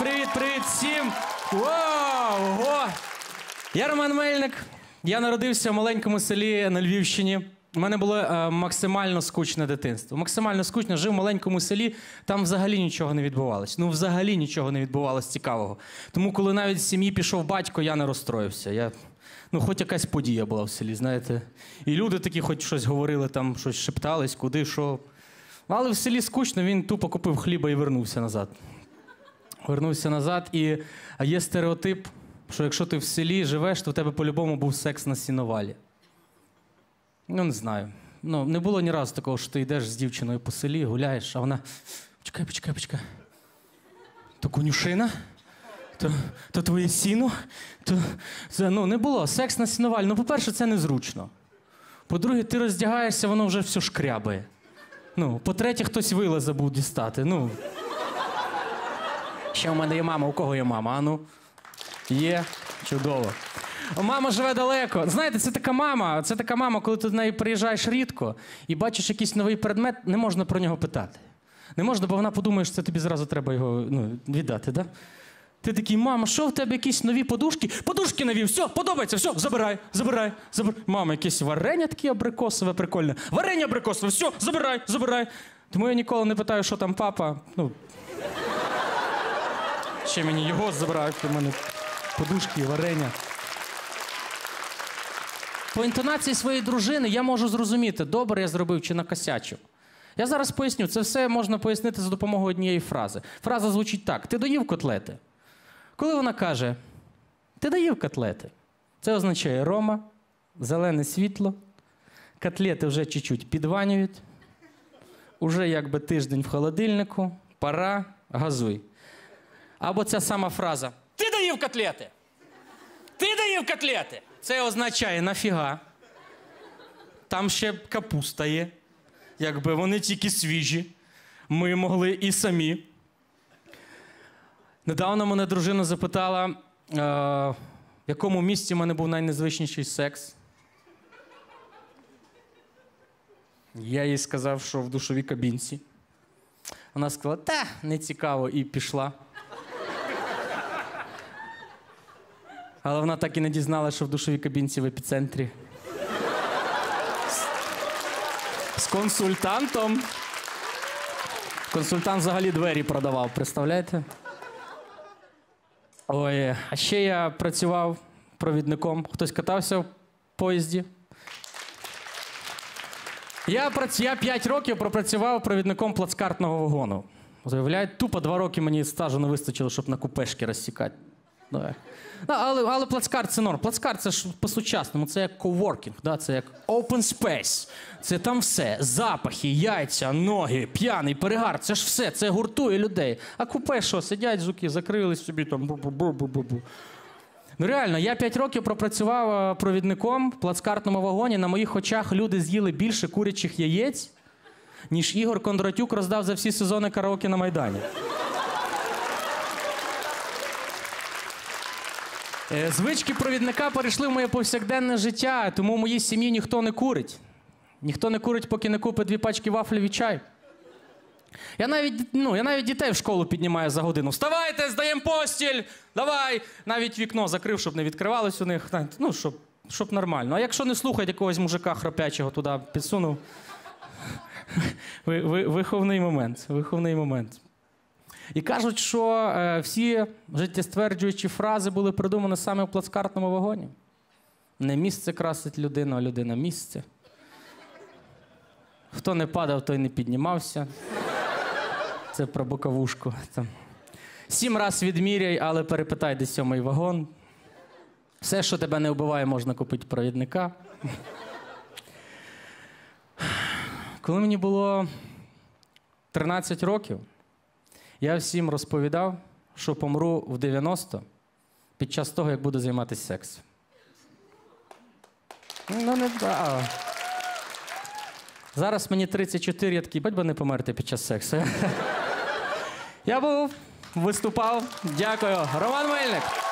привіт всім! Ого! Я Роман Мельник. Я народився в маленькому селі на Львівщині. У мене було максимально скучне дитинство. Максимально скучно. Жив в маленькому селі, там взагалі нічого не відбувалось. Ну, взагалі нічого не відбувалось цікавого. Тому, коли навіть з сім'ї пішов батько, я не розстроївся. Ну, хоч якась подія була в селі, знаєте. І люди такі хоч щось говорили, там щось шептались, куди, що. Але в селі скучно, він тупо купив хліба і вернувся назад. І є стереотип, що якщо ти в селі живеш, то в тебе по-любому був секс на сіновалі. Ну, не знаю. Ну, не було ні разу такого, що ти йдеш з дівчиною по селі, гуляєш, а вона... Почекай. То конюшина? То твоє сіно? Ну, не було. Секс на сіновалі. Ну, по-перше, це незручно. По-друге, ти роздягаєшся, воно вже все шкрябає. Ну, по-третє, хтось вила забув дістати. Ну. Ще у мене є мама. У кого є мама? А ну? Є. Чудово. Мама живе далеко. Знаєте, це така мама, коли ти до неї приїжджаєш рідко і бачиш якийсь новий предмет, не можна про нього питати. Не можна, бо вона подумає, що це тобі зразу треба його віддати, да? Ти такий: мама, що в тебе якісь нові подушки? Подушки нові, все, подобається, все, забирай. Мама, якесь варення таке абрикосове, прикольне. Варення абрикосове, все, забирай. Тому я ніколи не питаю, що там папа. Ну, ще мені його забирають, у мене подушки, варення. По інтонації своєї дружини я можу зрозуміти, добре я зробив чи накосячив. Я зараз поясню, це все можна пояснити за допомогою однієї фрази. Фраза звучить так: ти доїв котлети? Коли вона каже: ти доїв котлети? Це означає: Рома, зелене світло, котлети вже чуть-чуть підванюють, уже якби тиждень в холодильнику, пора, газуй. Або ця сама фраза: ти доїв котлети? Ти доїв котлети? Це означає: нафіга? Там ще капуста є. Якби вони тільки свіжі. Ми могли і самі. Недавно мене дружина запитала, в якому місці в мене був найнезвичніший секс. Я їй сказав, що в душовій кабінці. Вона сказала: та, не цікаво, і пішла. Але вона так і не дізналася, що в душовій кабінці в епіцентрі. З консультантом. Консультант взагалі двері продавав, представляєте? Ой, а ще я працював провідником. Хтось катався в поїзді? Я 5 років пропрацював провідником плацкартного вагону. Уявляєте, тупо 2 роки мені стажу не вистачило, щоб на купешки розсікати. Але плацкарт – це норм. Плацкарт – це ж по-сучасному, це як коворкінг, да? Це як open space. Це там все. Запахи, яйця, ноги, п'яний перегар. Це ж все, це гуртує людей. А купе що? Сидять жуки, закрились собі там бу-бу-бу-бу-бу. Ну реально, я 5 років пропрацював провідником в плацкартному вагоні. На моїх очах люди з'їли більше курячих яєць, ніж Ігор Кондратюк роздав за всі сезони караоке на Майдані. Звички провідника перейшли в моє повсякденне життя, тому в моїй сім'ї ніхто не курить. Ніхто не курить, поки не купить 2 пачки вафлів і чай. Я навіть дітей в школу піднімаю за годину. Вставайте, здаємо постіль, давай! Навіть вікно закрив, щоб не відкривалось у них. Ну, щоб нормально. А якщо не слухають якогось мужика храпячого, туди підсунув. Виховний момент. І кажуть, що всі життєстверджуючі фрази були придумані саме в плацкартному вагоні. Не місце красить людину, а людина місце. Хто не падав, той не піднімався. Це про боковушку. 7 раз відміряй, але перепитай, де 7-й вагон. Все, що тебе не вбиває, можна купити провідника. Коли мені було 13 років, я всім розповідав, що помру в 90 під час того, як буду займатися сексом. Ну, не так. Зараз мені 34, я такий: бать би не померти під час сексу. Я виступав. Дякую. Роман Мельник.